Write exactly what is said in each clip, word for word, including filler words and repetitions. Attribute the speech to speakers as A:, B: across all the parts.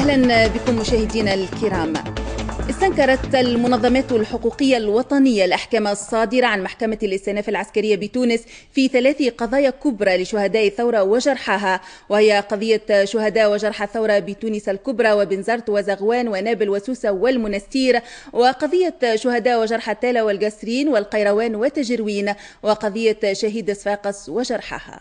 A: أهلا بكم مشاهدينا الكرام. استنكرت المنظمات الحقوقية الوطنية الأحكام الصادرة عن محكمة الاستئناف العسكرية بتونس في ثلاث قضايا كبرى لشهداء الثورة وجرحاها، وهي قضية شهداء وجرحى الثورة بتونس الكبرى وبنزرت وزغوان ونابل وسوسة والمنستير، وقضية شهداء وجرحى تالة والقسرين والقيروان وتجروين، وقضية شهيد صفاقس وجرحاها.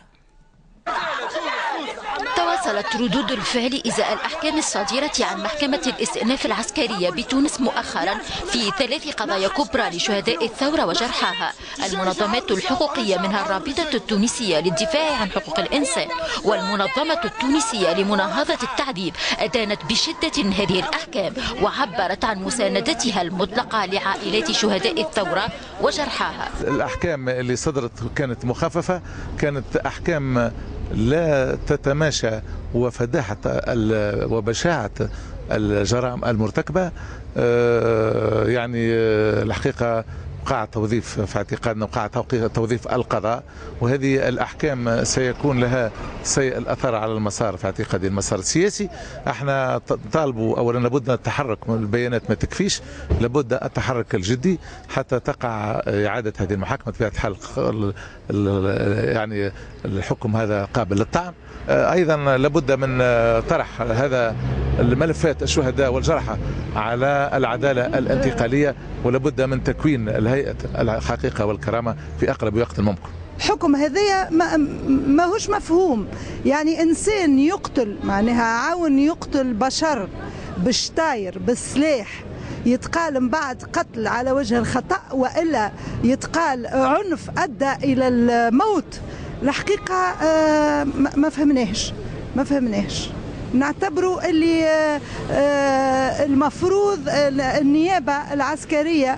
B: تواصلت ردود الفعل إزاء الأحكام الصادرة عن محكمة الاستئناف العسكرية بتونس مؤخرا في ثلاث قضايا كبرى لشهداء الثورة وجرحاها. المنظمات الحقوقية منها الرابطة التونسية للدفاع عن حقوق الإنسان والمنظمة التونسية لمناهضة التعذيب أدانت بشدة هذه الأحكام، وعبرت عن مساندتها المطلقة لعائلات شهداء الثورة وجرحاها.
C: الأحكام اللي صدرت كانت مخففة، كانت أحكام لا تتماشى وفداحة وبشاعة الجرائم المرتكبة. يعني الحقيقة وقع توظيف في اعتقادنا وقع توظيف القضاء، وهذه الأحكام سيكون لها سيء الأثر على المسار في اعتقادي المسار السياسي. احنا طالبوا أولا لابد من التحرك، البيانات ما تكفيش، لابد التحرك الجدي حتى تقع إعادة هذه المحاكمة بطبيعة الحال. يعني الحكم هذا قابل للطعن. أيضا لابد من طرح هذا الملفات الشهداء والجرحى على العدالة الانتقالية، ولابد من تكوين الهيئة الحقيقة والكرامة في أقرب وقت ممكن.
D: حكم هذايا ما, ما هوش مفهوم، يعني إنسان يقتل معناها عاون يقتل بشر بالشتاير بالسلاح، يتقال من بعد قتل على وجه الخطأ، وإلا يتقال عنف أدى إلى الموت. الحقيقة ما فهمناهش ما فهمناهش نعتبروا اللي المفروض النيابة العسكرية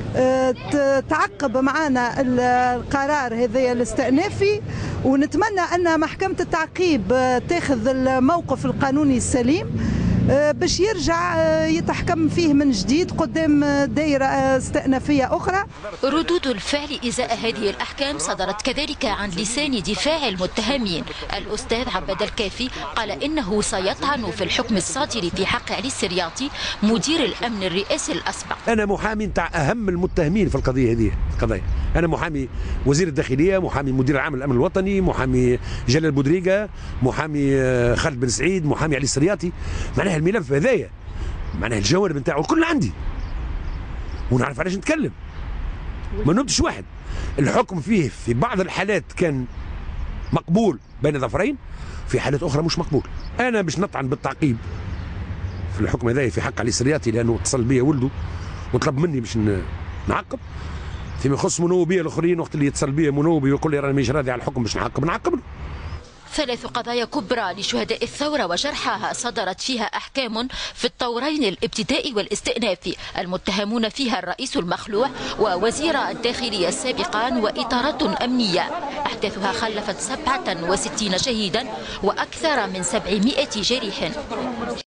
D: تعقب معنا القرار هذا الاستئنافي، ونتمنى أن محكمة التعقيب تاخذ الموقف القانوني السليم باش يرجع يتحكم فيه من جديد قدام دائرة استئنافية أخرى.
B: ردود الفعل إزاء هذه الأحكام صدرت كذلك عن لسان دفاع المتهمين. الأستاذ عبد الكافي قال إنه سيطعن في الحكم الصادر في حق علي السرياطي مدير الأمن الرئاسي الأسبق.
E: أنا محامي تاع أهم المتهمين في القضية هذه القضايا، أنا محامي وزير الداخلية، محامي مدير العام الأمن الوطني، محامي جلال بودريقة، محامي خالد بن سعيد، محامي علي السرياطي. معناها الملف هذايا معناها الجوانب نتاعو الكل عندي ونعرف علاش نتكلم، ما نبدش واحد. الحكم فيه في بعض الحالات كان مقبول بين ظفرين، في حالات اخرى مش مقبول. انا باش نطعن بالتعقيب في الحكم هذايا في حق علي السرياطي، لانه اتصل بيا ولده وطلب مني باش نعقب. فيما يخص منوبيه الاخرين، وقت اللي يتصل بيا منوبي ويقول لي راني مش راضي على الحكم باش نعقب نعقب له.
B: ثلاث قضايا كبرى لشهداء الثورة وجرحاها صدرت فيها أحكام في الطورين الابتدائي والاستئنافي، المتهمون فيها الرئيس المخلوع ووزير الداخلية السابقان وإطارات أمنية. أحداثها خلفت سبعة وستين شهيدا وأكثر من سبعمائة جريح.